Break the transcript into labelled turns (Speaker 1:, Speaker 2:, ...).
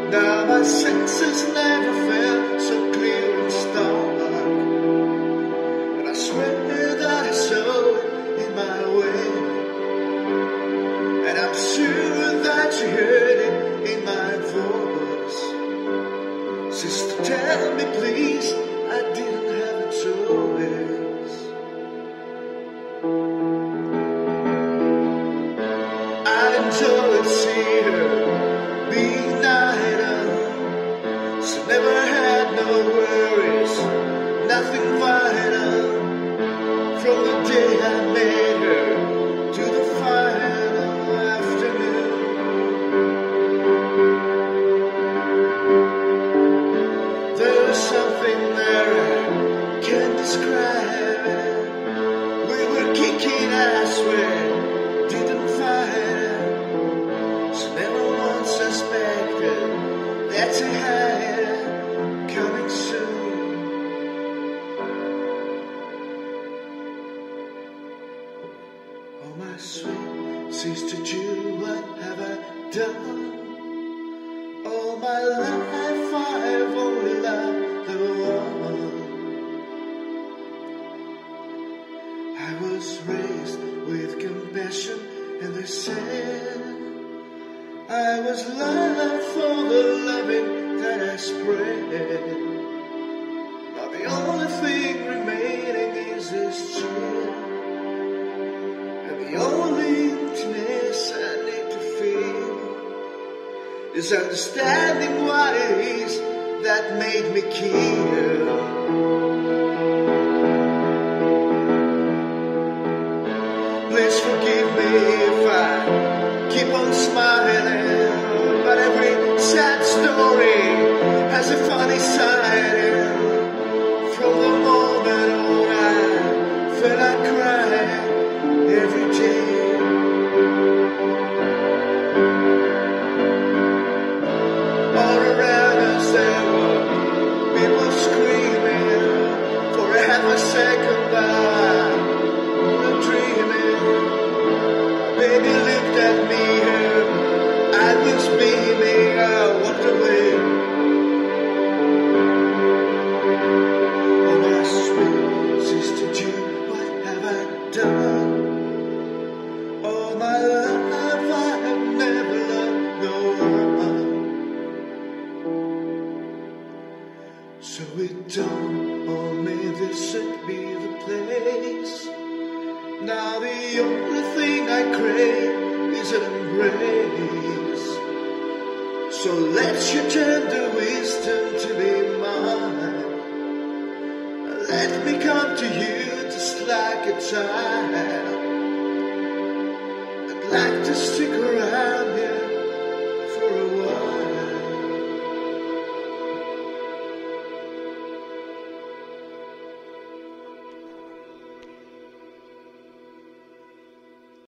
Speaker 1: Now my senses never felt so clear and stark, and I swear that I saw it in my way, and I'm sure that you heard it in my voice. Sister, tell me please, I didn't have a choice. I enjoyed seeing her being idle. She never had no worries, nothing vital. From the day I met her to the final afternoon, there's something there I can't describe. We were kicking ass, we didn't fight. She never once suspected that she had coming soon. Oh my sweet sister Jew, what have I done? All my life I've only loved the one. I was raised with compassion, and they said I was loved for the loving that I spread. Now the only thing remaining is this chill, and the only emptiness I need to feel is understanding what it is that made me kill. Please forgive me if I keep on smiling, but every sad story has a funny side. From the moment on I felt I cried every day. All around us there were people screaming for a half a second by the dreaming. Baby looked at me, her I was beaming, I walked away. Oh my sweet sister Jew, what have I done? All my life I have never loved no one. So it dawned on me this should be the place. Now the only thing I crave is an embrace. So let your tender wisdom to be mine. Let me come to you just like a child. I'd like to stick around here